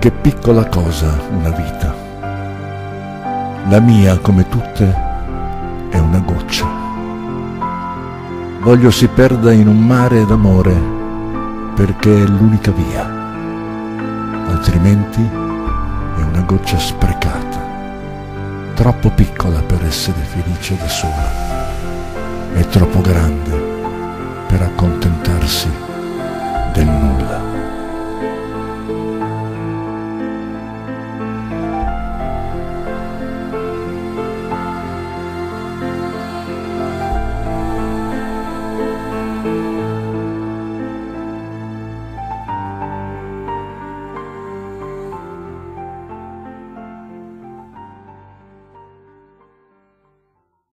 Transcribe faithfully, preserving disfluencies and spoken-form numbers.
Che piccola cosa una vita. La mia, come tutte, è una goccia. Voglio si perda in un mare d'amore perché è l'unica via. Altrimenti è una goccia sprecata, troppo piccola per essere felice da sola e troppo grande per accontentarsi del nulla.